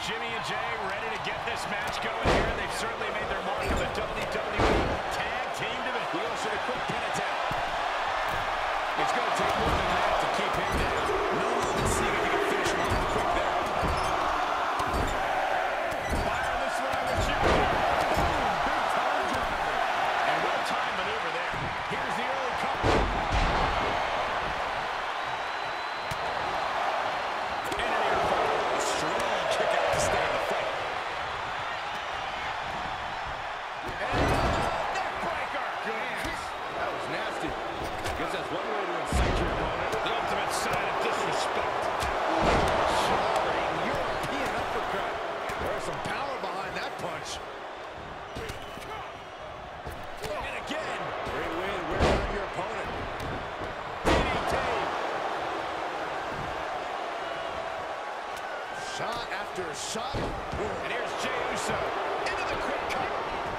Jimmy and Jay ready to get this match going here. They've certainly made their mark on the WWE Tag Team Division. We also a quick pin attempt. It's going to take more than that to keep him down. No one can see if he can finish him off quick there. Fire this one with Jimmy. Boom, big time driver. And well-timed maneuver there. Here's the early cover. Shot after shot. And here's Jey Uso into the quick cover.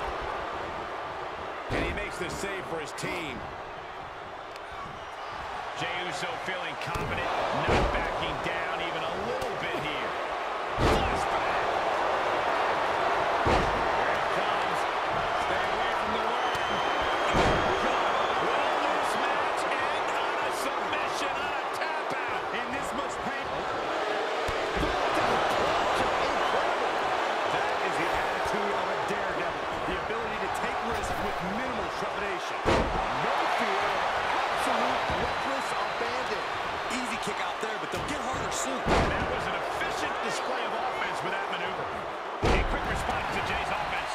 And he makes the save for his team. Jey Uso feeling confident, not backing down even a little bit here. Flashback. Here it comes. Stay away from the ring. Will this match end on a submission, on a tap out? In this much pain. Minimal trepidation. No fear. Absolute reckless abandon. Easy kick out there, but they'll get harder soon. That was an efficient display of offense with that maneuver. A quick response to Jay's offense.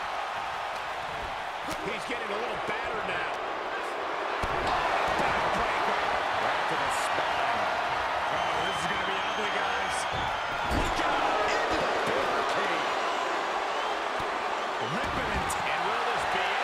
He's getting a little battered now. Backbreaker. Right to the spine. Oh, this is going to be ugly, guys. Look out into the barricade. Ripping it. And will this be it?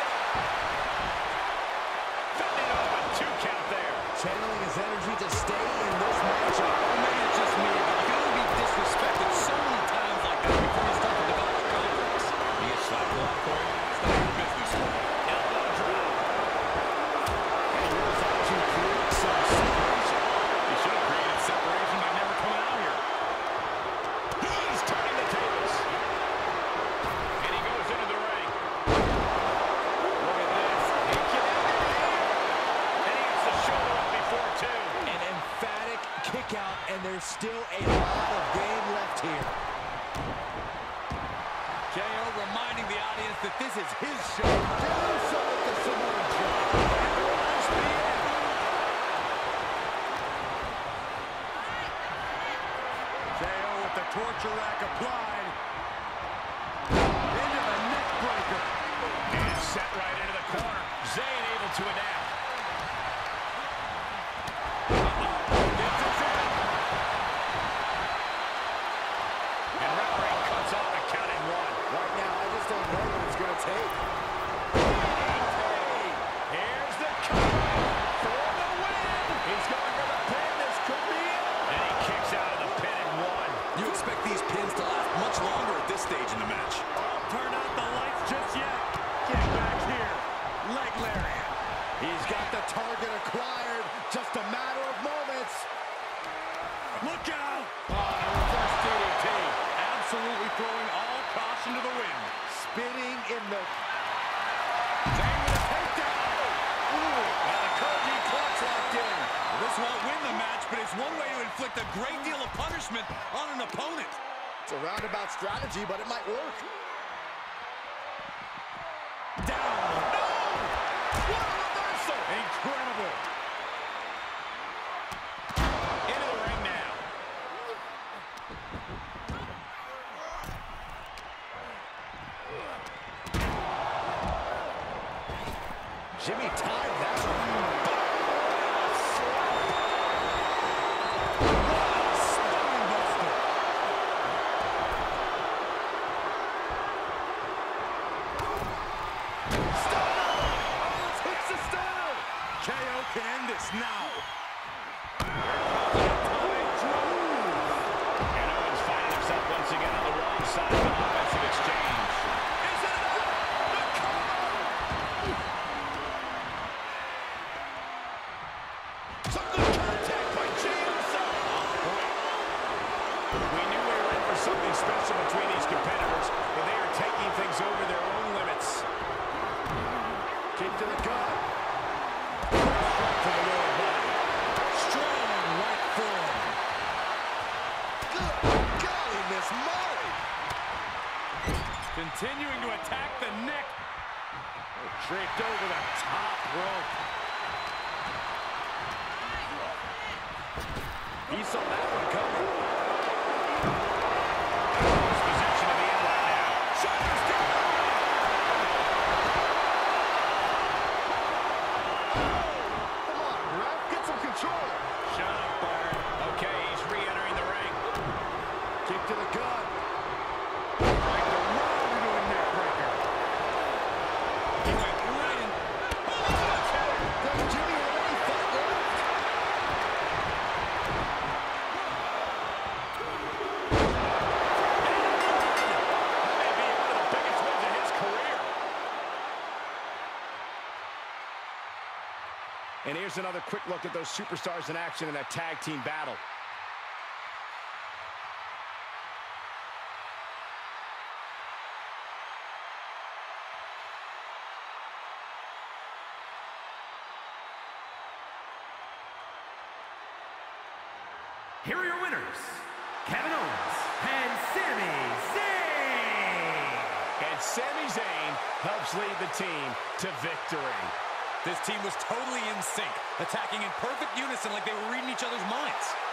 Fending off a 2 count there. Channeling his energy to stay in this matchup. Maybe it's just me, but you can only be disrespected so many times like that before you start to develop confidence. He gets slapped a lot, Corey. It's not your business. Elbow drop. And he was out to create some separation. He should have created separation by never coming out here. He's turning the tables. And he goes into the ring. Look at this. He can end it here. And he gets the shoulder up before 2. An emphatic kick out, and there's still a lot of game left here. KO reminding the audience that this is his show. So with the Samoan drop. Everyone's being. KO with the torture rack applied. Into the neck breaker. And set right into the corner. Zayn able to adapt. This is it. And referee cuts off the count in 1. Right now, I just don't know what it's going to take. Here's the cover for the win. He's going for the pin. This could be it. And he kicks out of the pin in 1. You expect these pins to last much longer at this stage in the match. Turn out the lights just yet. Get back here. Leg lariat. He's got the target acquired. Just a matter of moments. Look out. Reverse DDT. Absolutely throwing all caution to the wind. Spinning in the... Zayn with a takedown. Ooh. And the Koji clutch locked in. This won't win the match, but it's one way to inflict a great deal of punishment on an opponent. It's a roundabout strategy, but it might work. Down. No! What a reversal! Incredible. Into the ring now. Jimmy tied that one. KO can end this now. And Owens finding himself once again on the wrong side of an offensive exchange. Is it enough? The cover! Some good contact by Jey Uso. We knew we were in for something special. the gut. Straight to the lower body. Strong right form. Good golly, Miss Molly. Continuing to attack the neck. Draped over the top rope. He saw that one coming. His position to the end right now. Shoulders down. Come on, ref. Get some control. Shut up, Byron. Okay, he's re-entering the ring. Kick to the gut. Right the road into a neck breaker. He went right in. Oh, Does Jimmy have any fight left? That may be one of the biggest wins in his career. And here's another quick look at those superstars in action in that tag team battle. Here are your winners, Kevin Owens and Sami Zayn. And Sami Zayn helps lead the team to victory. This team was totally in sync, attacking in perfect unison like they were reading each other's minds.